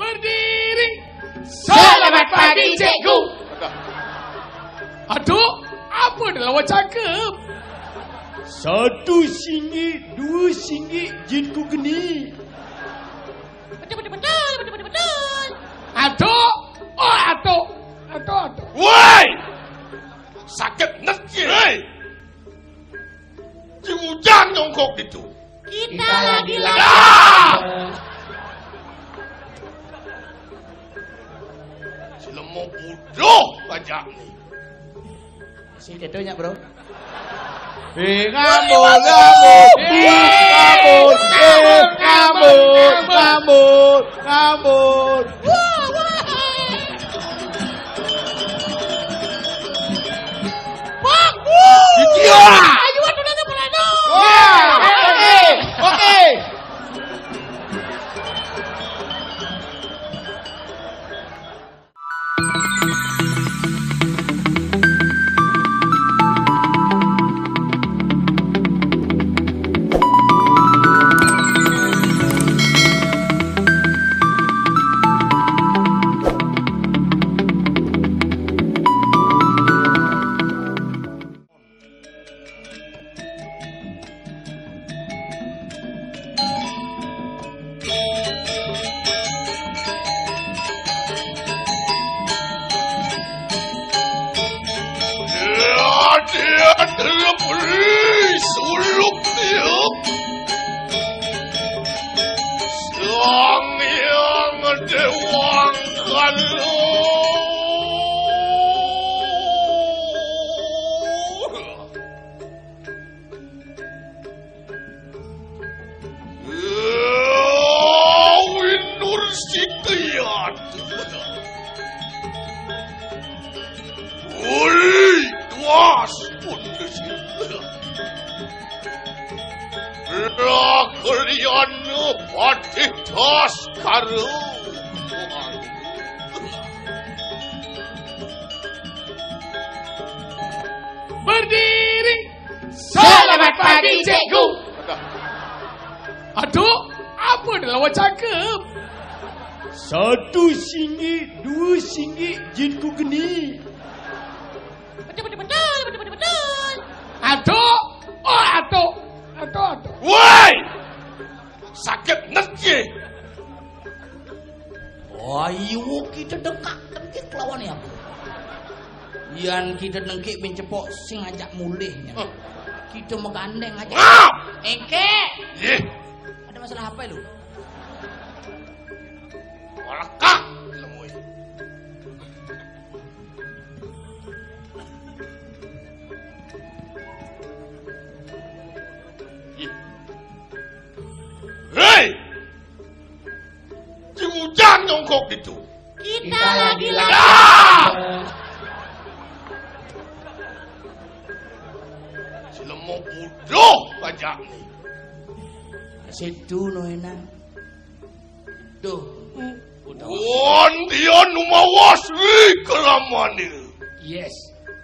Berdiri. Selamat pagi, cikgu. Aduh, apa dah lawan cakep? RM1, RM2, jinku geni. Betul. Aduh. Oh, aduh. Woi! Sakit nerci, hei! Jangan nyongkok gitu. Kita lagi. Sila mau bodoh pajak ni. Si kedonya bro. Ngambul. Oke. Dia beri suluk dia. Sang yang dewangkan lo. Winur Sikiyat. Oi, tuas pun kesini. Kalian pati tas karu. Berdiri. Selamat pagi, cikgu. Aduh, apa dah lawan cakep? RM1, RM2, jinku geni. Betul. Aduh. Oh, aduh. Woi! Sakit nerci. Ayo kita dekat lawan ya. Yan kita nengkik mencepok sing ajak mulihnya. Kita megandeng aja. Engke. Ada masalah apa lu? Walakak lemui. Hei! Jangan nyongkok gitu. Kita lagi. Sila mau bodoh pajak ni. Situ no enak. Tuh. Wan dia numawas kelamaan ni. Yes.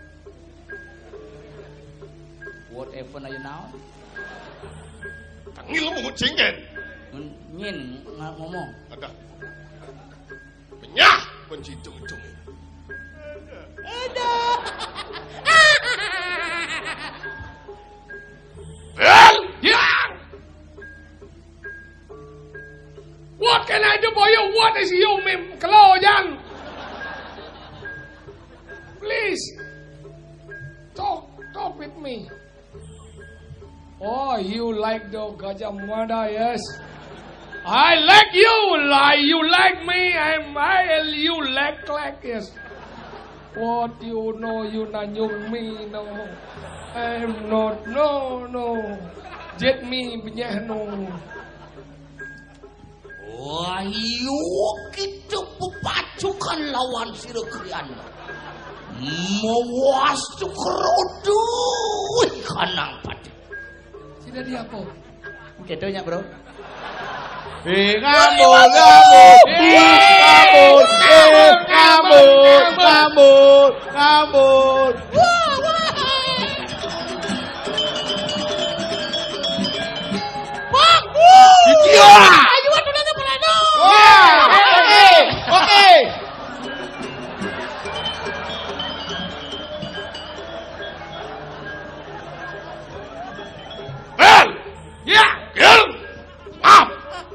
Whatever na you now? Tangil mo cingen. Nyin ngomong. Ada. Penyah pencitung-cung. Bel! Yeah. What can I do for you? What is you, Claudian? Please. Talk with me. Oh, you like the Gajah Mada, yes? I like you. You like me. You like yes. What you know, you nanyung me, no. I'm not, no. Jet me, punya no. Ayo kita pepacukan lawan Sirekrian. Mawas tu kerodu kanang pati. Tidak dia apa? Kedonya bro. Ngambul. Oke. Bel. Ya. Gil. Maaf.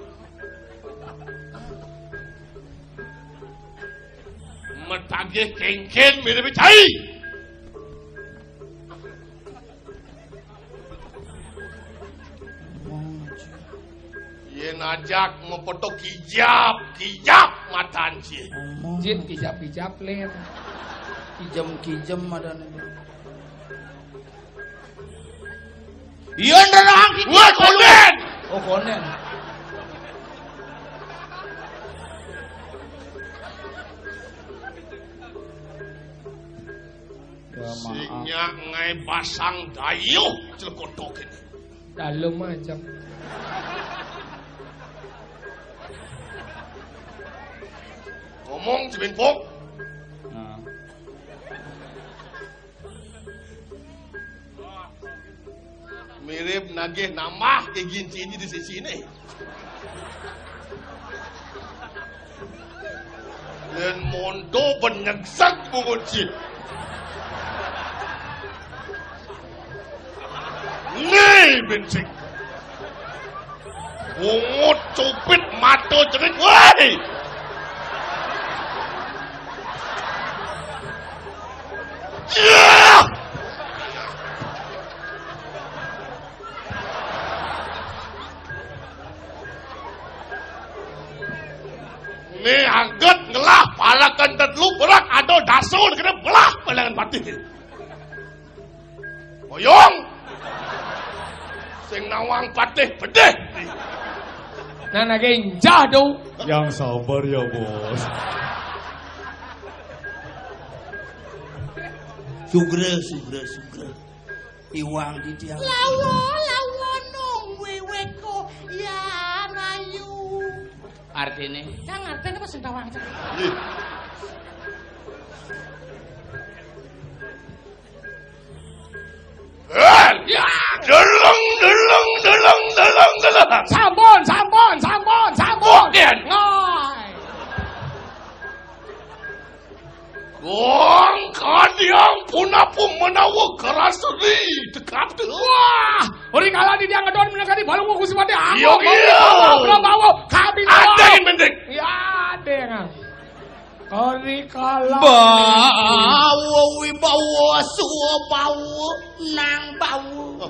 Metagih kengken mirip cai. Yen ajak memfoto kijap matan sih. Jin kijap-kijap len. Kijem ada nih. Iya nerang kita. Wah, konen. Oh konen. Ya maaf. Singnya ngai pasang dayuh celekotok ini. Dalam aja. Ngomong Ciminpok. Nah. Mirip nagih namah ke ginci ini di sisi ini. Dan mondo benyegsak bunguci. Nih bencik. Bungut cupit mata cerit. Woi! Yeah! Nih angkat ngelah palakan tetlu berak atau dasun kena belah palangan batin. Boyong. Sing nawang patih bedeh. Nah genjah do. Yang sabar ya, Bos. Sugra. Iwang di tiang. Lawo nong weweko ya ngayu. Artinya? Kang artinya apa sendawang? Ya, deleng. Sampun. Den. Ngai. Gong kadiang punapung menawa kerasri dekap tu. Wah, ori kala di dia ngedon menekati balung ku sipate. Iya. Bawa kabin. Ada yang penting. Ya, dengang. Ori kala. Bawa wibawa suwa bawa nang bawa.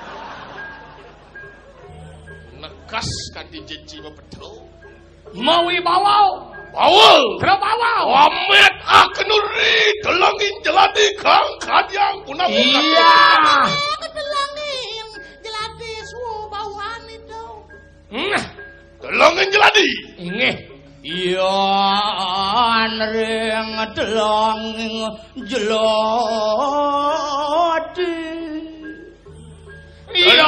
Nekas kan dijanji betul. Mawi bawa. Bawal. Kena bawa. Wamet akenuri delengin jelati kang kadiang punapung. Iya. Kedelangin jelati suwo bawaan itu. Delengin jelati. Ingeh. Iya ring delonging jelati. Iya.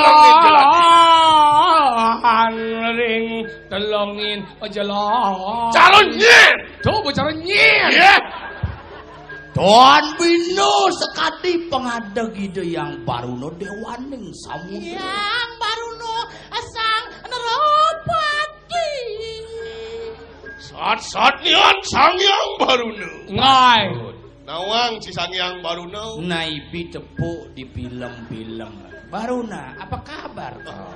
Ring telongin jelas. Calon nyen. Coba calon nyen. Ya. Tuan Bino sekati pengadeg ide yang baru no dewaning samudra. Yang baru no asang neropati. Saat niat sangyang baruno. Ngai. Nawang si sangyang baruno. Naibi tepuk di film-film. Baruna, apa kabar kau?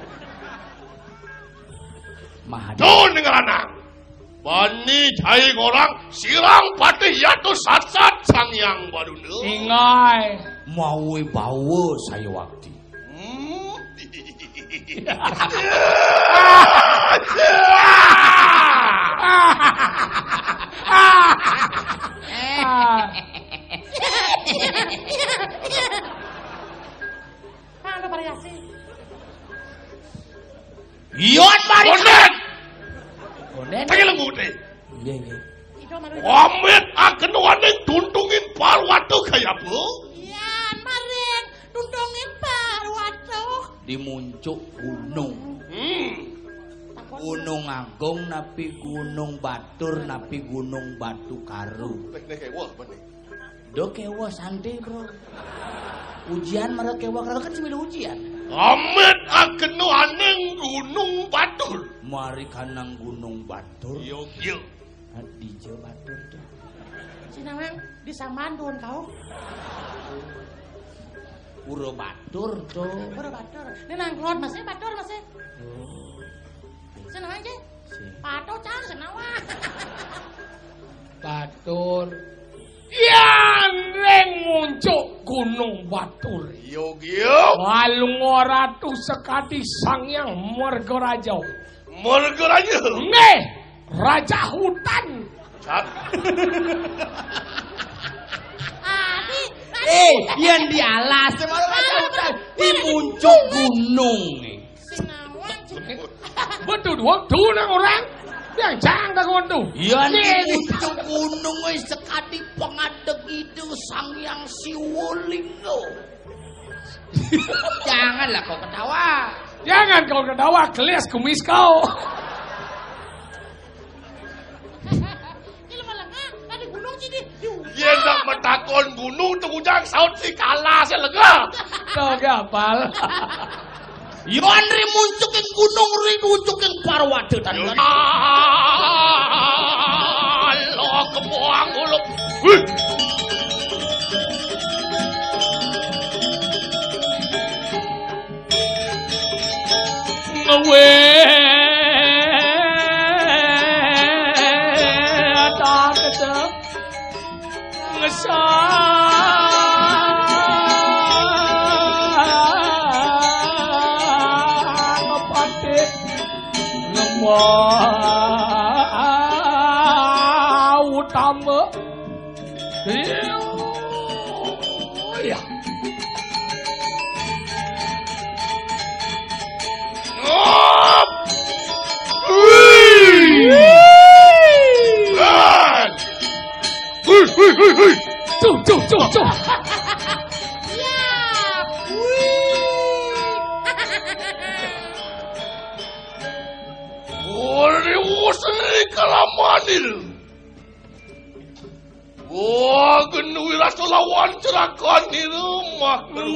Mahadi. Tuh nengalanang. Bani jai orang sirang patih yaitu sat-sat sangyang baruno. Ingai. Maui bawa saya waktu. Ada variasi. Ion mari. Bonet. Bonen. Tagi lembut deh. Iya iya. Itu maru. Wamet akan waning tuntungin parwatu kayak bu. Ya maring tundongin parwato. Di muncuk gunung. Gunung Agung napi Gunung Batur napi Gunung Batu Karu. Nek kayak wah bener. Do kewa santai bro. Ujian marah kewa karena kan sembilan ujian. Wamet akan waning gunung batur. Mari kanang Gunung Batur. Yo. Dijo batur tuh. Sinawang di Samandun kau. Uro batur tuh. Baru batur. Ini nangklon masih batur masih. Sinawang aja. Pato cang sinawang. Batur. Yang reng muncul Gunung Batur. Yo. Walung ratu sekati sangyang Margaraja. Margaraja. Nggih, raja hutan. Yang di alas di muncul gunung. Sinawang. Betul waktu nang orang yang jangan tuh. Yang di muncul gunung sekali pengadeg itu Sangyang Siwolinggo. Janganlah kau ketawa. Jangan kau ketawa, keles kumis kau. Ini malah tadi gunung sih di. Yen nak metakon gunung tu ujang saut si kalah saya lega. Kau gapal. Yon ri muncukin gunung ri muncukin parwade tan. Allah kebuang ulu. Ngewe tak ketep ngesang ngepate ngemau utama ya. Tuh. Ya. Boleh usai kalamanil. Wah, genui rasa lawan cerakan di rumah.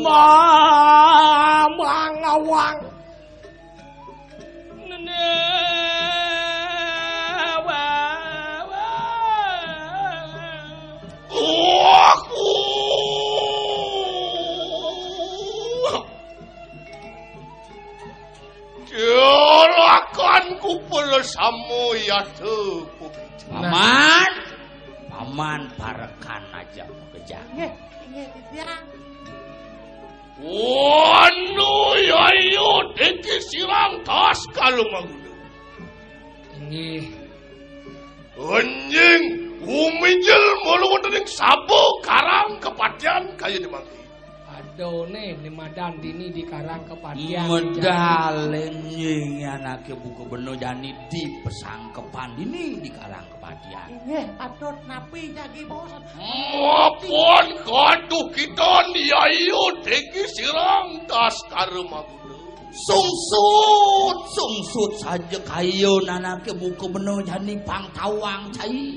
Mangawang. Aku jelakan ku bersama ya tepu. Paman parekan aja kejang. Nggih, ya. Wanu yayo deki sirang tas kalau mangguna. Nggih. Anjing umijel mulu wonten sabu karang kepatian kaya dimangki. Aduh nih, madan dini di karang kepatian. Medalen nying anake buku beno jani di pesangkepan ini di karang kepatian. Nggih, patut napi jagi bosan. Maupun kaduh kita yayo deki sirang tas karo mangguna. Sungsut saja kayo nanake buku beno jani pangtawang cai.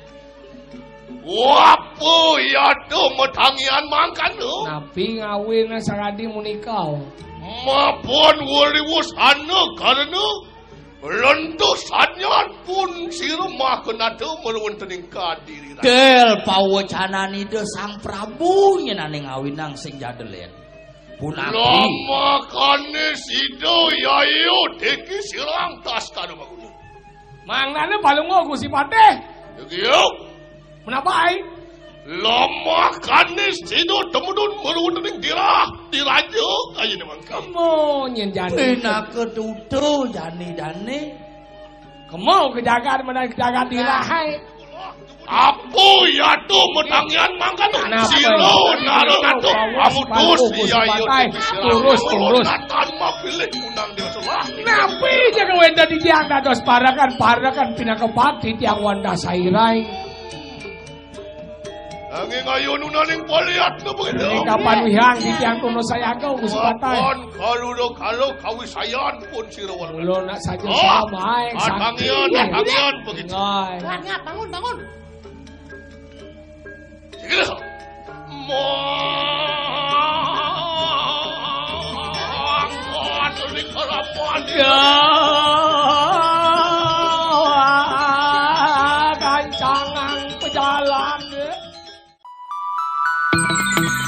Wapo ya do metangian mangkan do. Nabi ngawin saradi munikau. Mapun waliwus anu karena lentusannya pun sirmah kena do melwontening kadiri. Del pawacanani de Sang Prabu nyenane ngawinang sing jadelen. Punapi lama kane sido yayo deki sirang tas karo magudu. Mangnane balungo Gusti Patih. Yo. Menapa ai? Lama kane sido temudun melwontening diraja kaya mangka. Kemo nyen jani. pena ketutu jani dane. Kemo kejagaan menang kejagaan dirahai. Apo ya tu metangian mangka tu. Silo naro natu. Kamu dus yayo Turus. Tanpa pilih undang dia selah. Napi jaga wenda di tiang dados parakan pinakepati tiang wanda sairai. Angin ayo nunaning poliat na begitu. Kapan wihang di tiang kuno sayagaw Gusti Patih. Kalau kawisayan pun sirawan. Ulo nak saja sama Atangian begitu. Ngap, bangun. Sige na. Ang ni karapan. jalan ya.